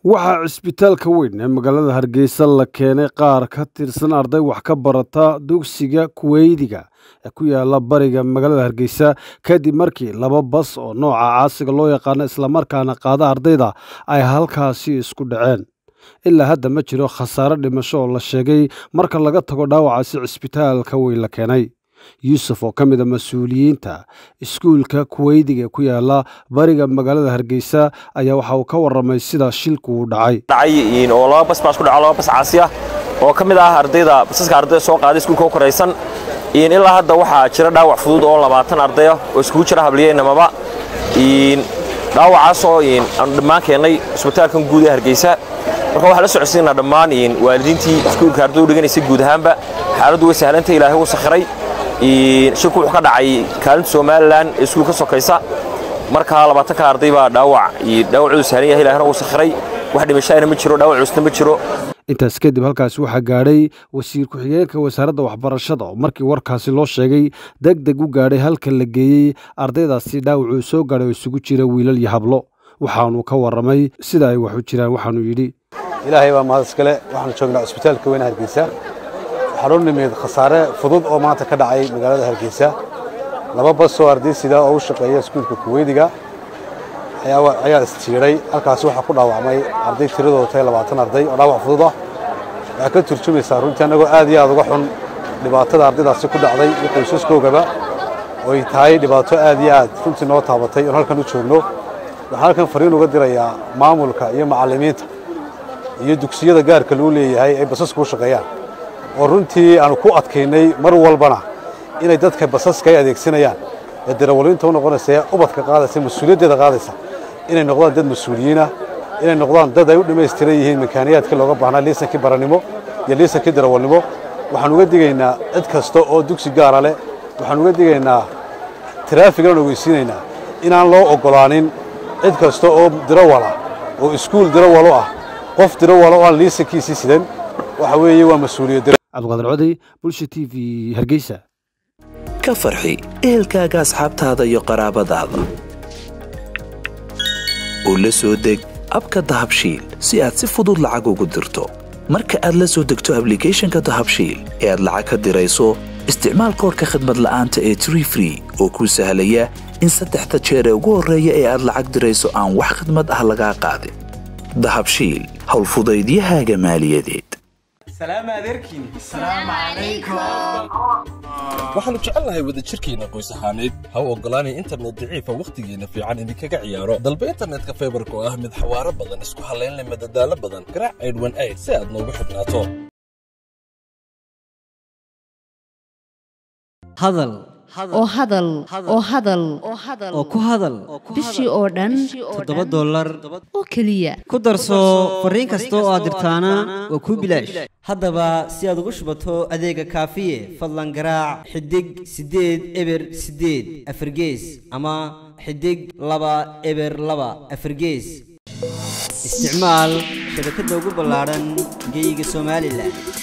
waxaa cisbitaalka weyn ee magaalada Hargeysa la keenay qaar ka tirsan arday wax ka barata dugsiga Kuweydiga ee ku yaala bariga magaalada Hargeysa kadib markii laba bas oo nooca caasiga loo yaqaan isla markaana qaada ardayda ay halkaasi isku dhaceen. ilaa hadda ma jiro khasaare dhimasho oo la sheegay marka laga tago dhaawacaasi cisbitaalka weyn la keenay. Yusuf oo ka mid ah mas'uuliyiinta iskuulka Kuweydiga ku yaala bariga magaalada Hargeysa ayaa waxa uu ka warramay sida shilku u dhacay. oo laba bas ku dhacay laba bas caasi ah oo ka mid ah ardayda basaska ardayda soo qaaday iskuulka koreysan ilaa hadda waxaa jira dhaawac fudud oo 20 arday ah oo isku jira habliyeenamaba dhaawacaas oo aan dhammaan keenay isbitaalkan guud ee Hargeysa. marka waxa la socodsiinaa dhammaan waalidiintii iskuulka ardaydu dhiganaysay guud ahaanba xaaladdu way sahlantay Ilaahay uu sakhiray shilku wuxuu ka dhacay kaalinta Somaliland iskuulka ka sokaysa marka 20 ka arday baa dhaawacu sahlan yahay Ilaahna uu sakhiray wax dhimasho ma jiro dhaawac ma jiro. intaas kadib halkaas waxaa gaadhay wasiir ku-xigeenka wasaaradda waxbarashada oo markii warkaasi loo sheegay degdeg u gaadhay halka la geeyey ardaydaasi dhaawacu soo gaadhay oo isugu jira wiilal iyo hablo. waxaanu ka warramay sida ay wax u jiraan. waxaanu yidhi ilaahay baa mahad iskale waxaanu joognaa isbitaalka weyn Hargeysa. waxaanu nimid khasaare fudud oo maanta ka dhacay magaalada Hargeysa. laba bas oo arday sida oo u shaqeeya iskuulka Kuweydiga ayaa istiiray halkaas waxaa ku dhaawacmay arday tiradooda 20 arday oo dhaawac fudud ah. waxaa ka turjumaysaa runtii anagoo aad iyo aad uga xun dhibaatada ardaydaasi ku dhacday iyo qoysaskoogaba oo ay tahay dhibaato aad iyo aad runtii noo taabatay oo halkan u joogno. waxaan halkan fariin uga dirayaa maamulka iyo macallimiinta iyo dugsiyada gaarka loo leeyahay ay basaska u shaqeeyaan oo runtii aanu ku adkaynay mar walbana inay dadka basaska ay adeegsanayaan ee darawaliinta u noqonaysa ubadka qaadaysa mas'uuliyadda qaadaysa inay noqdaan dad mas'uuliyiin ah inay noqdaan dad ay u dhameystiran yihiin makaaniyaadka looga baahnaa liisankii baranimo iyo liisankii darawalnimo. waxaan uga digaynaa cid kasta oo dugsi gaar ah leh waxaan uga digaynaa taraafikana ogeysiinaynaa inaan loo ogolaanin cid kasta oo darawal ah oo iskuul darawal ah qof darawal oo aan liisankiisii sidan waxa weeye waa mas'uuliyad. Abdulqaadir Codey, Bulsho TV, Hargeysa. ka farxi ehelkaaga asxaabtaada iyo qaraabadaada oo la soo deg abka Dahabshiil si aad si fudud lacag ugu dirto. marka aad la soo degto applicationka Dahabshiil ee aad lacag ka dirayso isticmaal koodka khidmad la'aanta ee Tree Free oo kuu sahlaya in 3 jeer ugu horreeya ee aad lacag dirayso aan wax khidmad ah laga qaadin. Dahabshiil hawl fudaydiyahaaga maaliyadeed. سلام عليكم. السلام عليكم. waxaanu jecelnahay wada jirkeena qoys ahaaneed ha u ogolaanay internet daciif ah waqtigeena fiican idinkaga ciyaaro dalba internetka fiberka oo ah mid xawaaro badan isku halayn leh madadaalo badan garaac 818 si aad noogu xidhnaato hadal oo ku hadal bishii oo dhan $7 oo kaliya ku darso fariin kasta oo aad dirtaana waa ku bilaash. haddaba si aad ugu shubato adeega kaafiye fadlan garaac xidig 8 eber 8 afargees ama xidig 2 eber 2 afargees. isticmaal shabakadda ugu ballaaran geyga Soomaaliland.